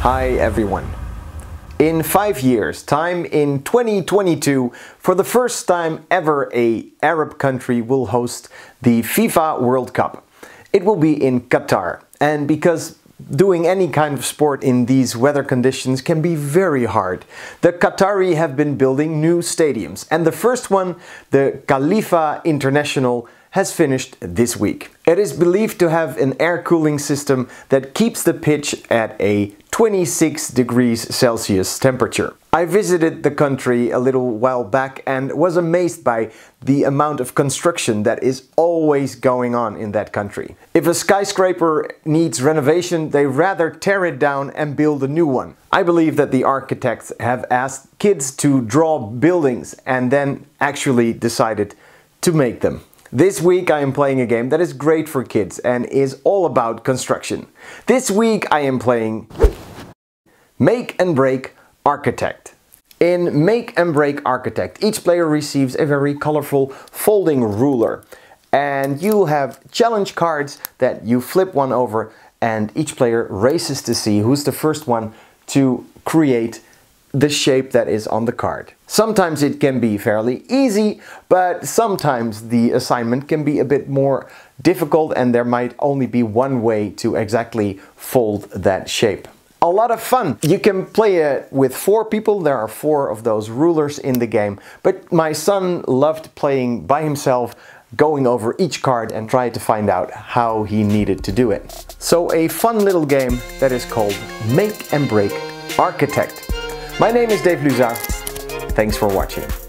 Hi everyone. In 5 years' time, in 2022, for the first time ever, an Arab country will host the FIFA World Cup. It will be in Qatar, and because doing any kind of sport in these weather conditions can be very hard, the Qatari have been building new stadiums, and the first one, the Khalifa International, has finished this week. It is believed to have an air cooling system that keeps the pitch at a 26 degrees Celsius temperature. I visited the country a little while back and was amazed by the amount of construction that is always going on in that country. If a skyscraper needs renovation, they rather tear it down and build a new one. I believe that the architects have asked kids to draw buildings and then actually decided to make them. This week I am playing a game that is great for kids and is all about construction. This week I am playing MakeNBreakArchitect. In MakeNBreakArchitect, each player receives a very colorful folding ruler. And you have challenge cards that you flip one over, and each player races to see who's the first one to create the shape that is on the card. Sometimes it can be fairly easy, but sometimes the assignment can be a bit more difficult and there might only be one way to exactly fold that shape. A lot of fun! You can play it with 4 people, there are 4 of those rulers in the game, but my son loved playing by himself, going over each card and trying to find out how he needed to do it. So a fun little game that is called MakeNBreakArchitect. My name is TheHappyLuza. Thanks for watching.